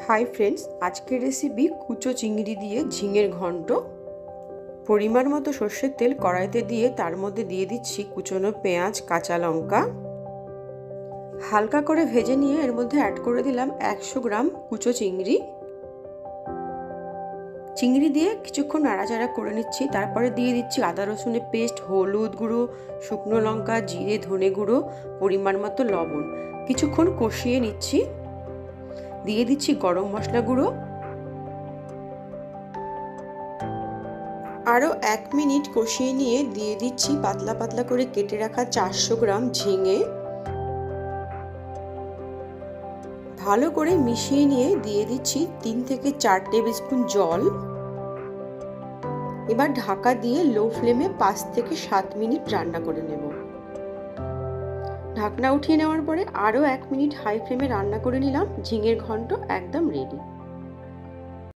Hi friends, আজকের recipe কুচো চিংড়ি দিয়ে ঝিঙের ঘন্ট। পরিমাণ মতো সর্ষের তেল কড়াইতে দিয়ে তার মধ্যে দিয়ে দিচ্ছি কুচোনো পেঁয়াজ, কাঁচা লঙ্কা। হালকা করে ভেজে নিয়ে এর মধ্যে অ্যাড করে দিলাম 100 গ্রাম কুচো চিংড়ি। চিংড়ি দিয়ে কিছুক্ষণ নাড়াচাড়া করে নিচ্ছি। তারপরে দিয়ে দিচ্ছি আদা রসুনের পেস্ট, হলুদ গুঁড়ো, শুকনো লঙ্কা, জিরে, ধনে গুঁড়ো, পরিমাণ মতো লবণ। কিছুক্ষণ কষিয়ে নিচ্ছি। দিয়ে দিচ্ছি গরম মশলা গুঁড়ো। আরও 1 মিনিট কষিয়ে নিয়ে দিয়ে দিচ্ছি পাতলা পাতলা করে কেটে রাখা 400 গ্রাম ঝিঙে। ভালো করে মিশিয়ে নিয়ে দিয়ে দিচ্ছি 3 থেকে 4 টেবিল স্পুন জল। এবার ঢাকা দিয়ে লো ফ্লেমে 5 থেকে 7 মিনিট রান্না করে নেব। ঢাকনা উঠিয়ে নেওয়ার পরে আরও 1 মিনিট হাই ফ্লেমে রান্না করে নিলাম। ঝিঙের ঘন্ট একদম রেডি।